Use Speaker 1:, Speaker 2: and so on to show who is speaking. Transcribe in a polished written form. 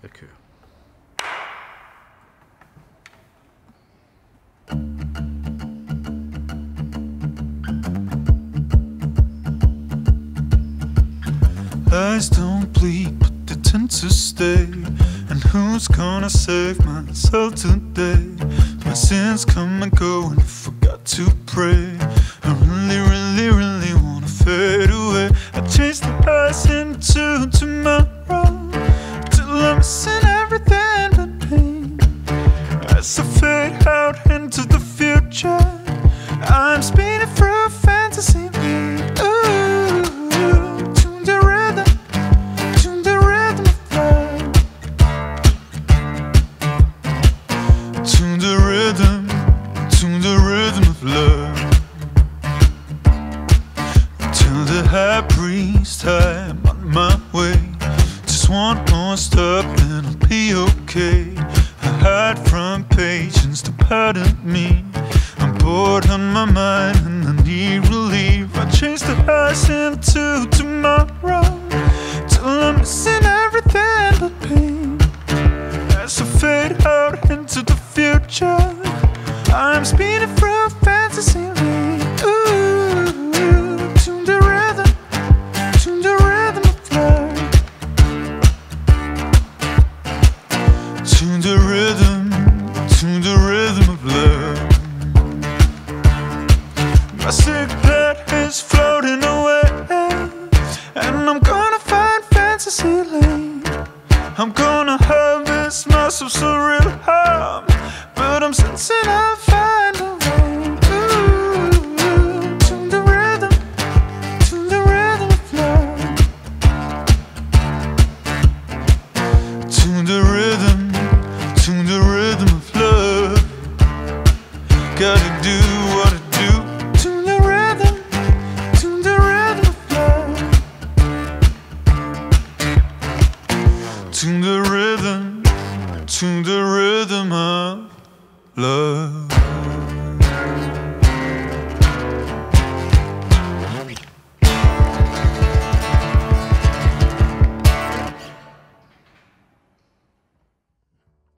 Speaker 1: Jeg kører. Eyes don't bleed, but they tend to stay. And who's gonna save my soul today? My sins come and go and I forgot to pray. I really, really, really wanna fade away. I chase the past into tomorrow, till I'm missing everything but pain. As I fade out into the future, I'm speeding through fantasy land. Ooh, to the rhythm of love. To the rhythm of love. Till the high priest, I'm on my way. Just one more stop and I'll be okay. I hide from patience to pardon me. I'm bored on my mind and I need relief. I chase the highs into tomorrow, till I'm missing everything but pain. As I fade out into the future, I'm speeding through fantasy lane. Ooh, to the rhythm of love. To the rhythm of love. My sick bed is floating away, and I'm gonna find fantasy lane. I'm gonna harvest myself so real harm, but I'm sensing I'll find a way. Ooh, to the rhythm of love. To the rhythm of love. Gotta do what I do. To the rhythm of love. To the rhythm of love.